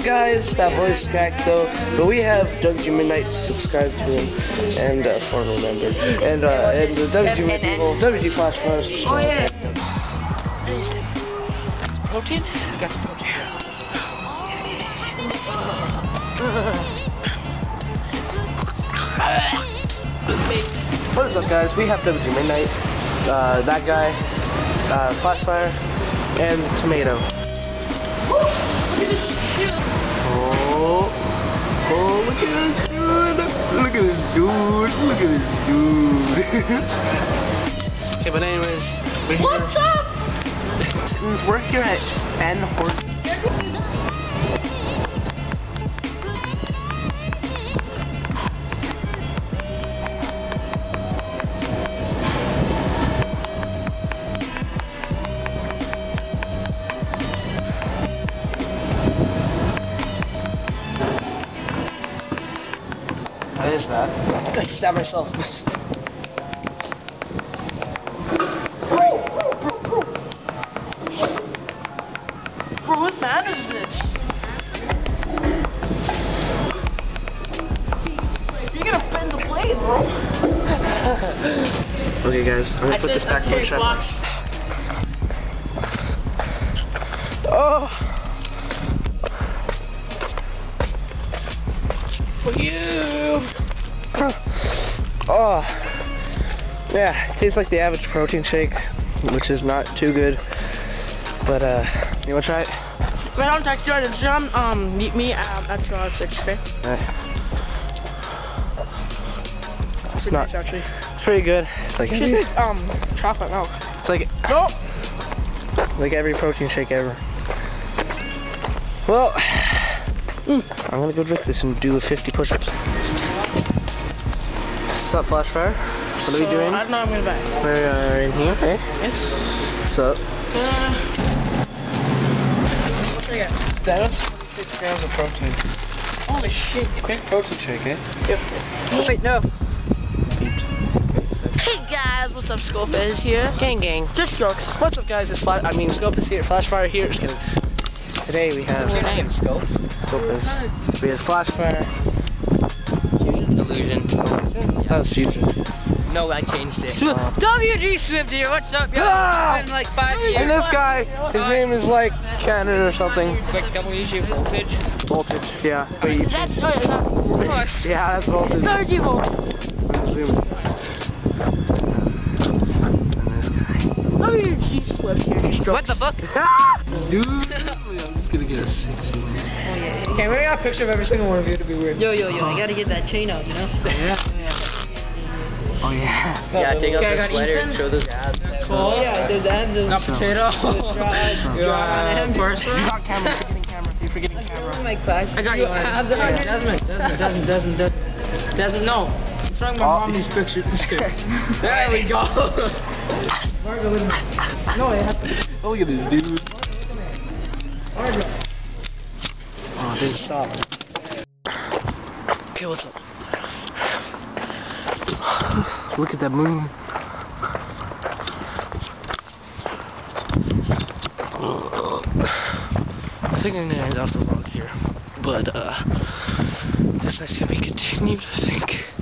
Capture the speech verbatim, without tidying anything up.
guys, that voice cracked though, but we have W G Midknight subscribed to him, and uh, former member, and uh, and the W G Midevil, W G Flashfire. Oh yeah. Protein? Got some protein. What is up, guys? We have W G Midknight, uh, that guy, uh, Flashfire, and Tomato. Oh, oh, look at this dude! Look at this dude! Look at this dude! Okay, but anyways, we're What's here. up? We're here at Ben Horton. What is that? I stabbed myself. Bro, bro, bro, bro. Bro, what man is this? You're gonna bend the blade, bro. Okay, guys, I'm gonna I put this back in my trap. Oh. For you. Oh. Yeah, it tastes like the average protein shake, which is not too good. But uh, you wanna try it? Wait, I'll text you on Instagram. Um, meet me at at uh, six. Okay. Uh, it's Pretty not. nice, actually. It's pretty good. It's like You should take um chocolate milk. It's like Nope. like every protein shake ever. Well, mm, I'm gonna go drink this and do fifty push-ups. What's up, Flashfire? What are we doing? I don't know. I'm gonna back. We're uh, in here. Okay. Yes. What's up? Uh, what should I get? That was twenty-six grams of protein. Holy shit. Quick protein shake, eh? Yep. Oh, wait, no. Hey guys, what's up? Scopez here. Gang, gang. Just jokes. What's up, guys? It's Flash. I mean, Scopez here. Flashfire here. Just kidding. Today we have. What's your name? Scope. Scopez. We have Flashfire. Illusion. That was Fusion. No, I changed it. Uh, W G Swift here. What's up, yo? Ah! It's been like five years. And this guy, his name is like Canada or something. Like W G voltage. Voltage. Yeah. But you, That's oh, yeah, yeah, that's voltage. thirty volt. Zoom. W G Swift here. Just What the fuck? Dude, I'm just gonna get a sixty. Oh yeah. Okay, we got a picture of every single one of you to be weird. Yo, yo, yo! I gotta get that chain out, you know? Yeah. Oh yeah. Yeah, take out Okay, I the got sweater Ethan. and show those abs. Cool. Yeah, dude, that dude. Not potato. You're not camera. You're forgetting camera. You're forgetting camera. Oh my gosh. I got you. Have the Yeah. Desmond, Desmond, Desmond, Desmond, Desmond. Desmond, no. What's wrong with my Oh. mommy's picture? There we go. No, it has to. Oh, look at this dude. Oh, it didn't stop. Okay, what's up? Look at that moon. I think I'm gonna end off the vlog here, but uh, this night's gonna be continued, I think.